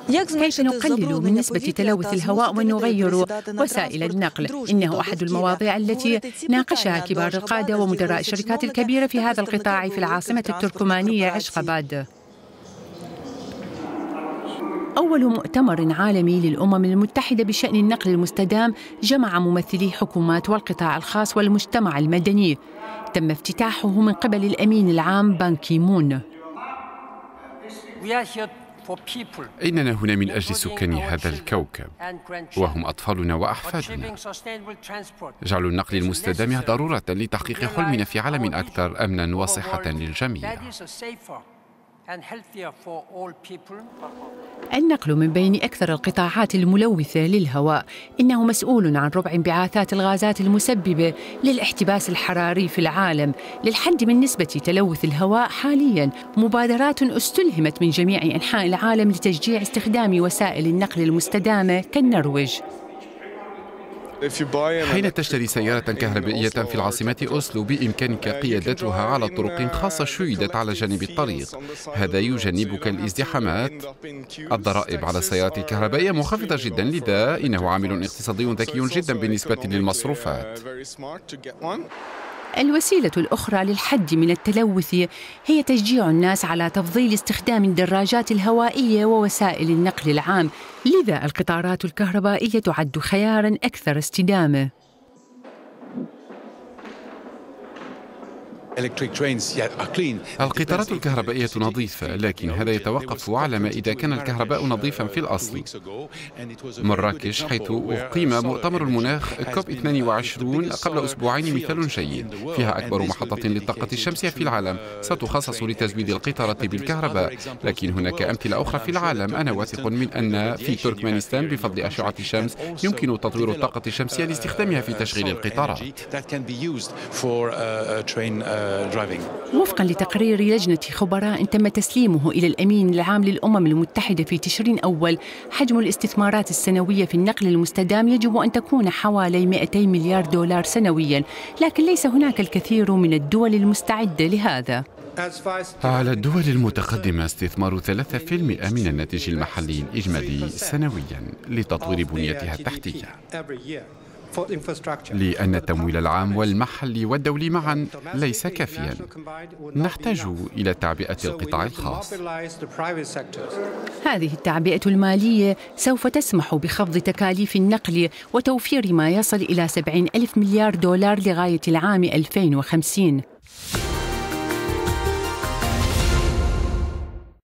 كيف نقلل من نسبة تلوث الهواء ونغير وسائل النقل؟ إنه أحد المواضيع التي ناقشها كبار القادة ومدراء الشركات الكبيرة في هذا القطاع في العاصمة التركمانية عشقاباد. أول مؤتمر عالمي للأمم المتحدة بشأن النقل المستدام جمع ممثلي حكومات والقطاع الخاص والمجتمع المدني. تم افتتاحه من قبل الأمين العام بان كي مون. إننا هنا من أجل سكان هذا الكوكب وهم أطفالنا وأحفادنا. جعل النقل المستدام ضرورة لتحقيق حلمنا في عالم أكثر أمناً وصحة للجميع. النقل من بين أكثر القطاعات الملوثة للهواء. إنه مسؤول عن ربع انبعاثات الغازات المسببة للاحتباس الحراري في العالم. للحد من نسبة تلوث الهواء حالياً مبادرات استلهمت من جميع أنحاء العالم لتشجيع استخدام وسائل النقل المستدامة كالنرويج. حين تشتري سيارة كهربائية في العاصمة أوسلو بإمكانك قيادتها على طرق خاصة شيدت على جانب الطريق. هذا يجنبك الازدحامات. الضرائب على السيارات الكهربائية منخفضة جدا، لذا إنه عامل اقتصادي ذكي جدا بالنسبة للمصروفات. الوسيلة الأخرى للحد من التلوث هي تشجيع الناس على تفضيل استخدام الدراجات الهوائية ووسائل النقل العام. لذا القطارات الكهربائية تعد خياراً أكثر استدامة. القطارات الكهربائية نظيفة، لكن هذا يتوقف على ما إذا كان الكهرباء نظيفا في الأصل. مراكش حيث أقيم مؤتمر المناخ كوب 22 قبل أسبوعين مثال جيد. فيها أكبر محطة للطاقة الشمسية في العالم ستخصص لتزويد القطارات بالكهرباء، لكن هناك أمثلة أخرى في العالم. أنا واثق من أن في تركمانستان بفضل أشعة الشمس يمكن تطوير الطاقة الشمسية لاستخدامها في تشغيل القطارات. وفقاً لتقرير لجنة خبراء تم تسليمه إلى الأمين العام للأمم المتحدة في تشرين أول، حجم الاستثمارات السنوية في النقل المستدام يجب أن تكون حوالي 200 مليار دولار سنوياً، لكن ليس هناك الكثير من الدول المستعدة لهذا. على الدول المتقدمة استثمار 3% من الناتج المحلي الإجمالي سنوياً لتطوير بنيتها التحتية، لأن التمويل العام والمحلي والدولي معا ليس كافيا. نحتاج إلى تعبئة القطاع الخاص. هذه التعبئة المالية سوف تسمح بخفض تكاليف النقل وتوفير ما يصل إلى 70 ألف مليار دولار لغاية العام 2050.